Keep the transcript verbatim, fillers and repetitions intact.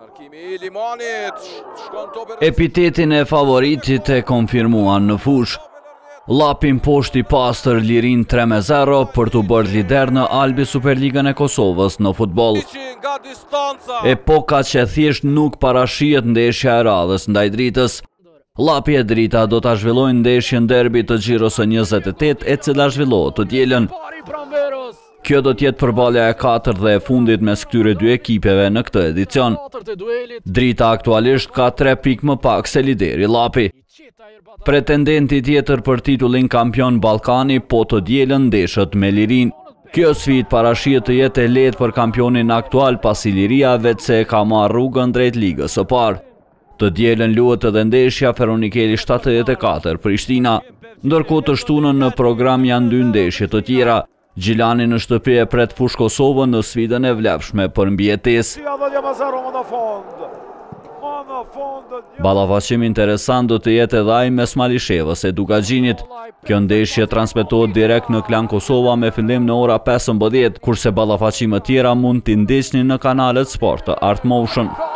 Epitetin e favoritit e konfirmuan në fush. Lapin poshti pastër lirin tre me zero për të bërë lider në Albi Superligën e Kosovës në futbol. Epoka që thjesht nuk parashihet ndeshja e radhës ndaj Dritës. Lapi e Drita do ta zhvillojnë ndeshjen derbi të Xhiros së njëzet e tetë e cila zhvillohet të dielën. Kjo do tjetë përballja e katërt dhe e fundit mes këtyre dy ekipeve në këtë edicion. Drita aktualisht ka tre pikë më pak se lideri Lapi. Pretendenti tjetër për titullin kampion Ballkani po të dielën ndeshët me Lirin. Kjo sfidë parashihet të jetë e lehtë për kampionin aktual pasi Liria vetëse ka marrë rrugën drejt ligës së parë. Të dielën luhet edhe ndeshja Feronikeli shtatëdhjetë e katër Prishtina, ndërkohë të shtunën në program janë dy ndeshje të tjera. Gjilani në shtëpi e pret fush Kosovën në sfidën e vlefshme për mbijetesë. Ballafaqim interesant do të jetë edhe ai mes Malishevës e Dugaxhinit. Kjo ndeshje transmetohet direkt në Klan Kosova me fillim në ora pesëmbëdhjetë, kurse ballafaqime tjera mund t'i ndiqni në kanalet sport të Art Motion.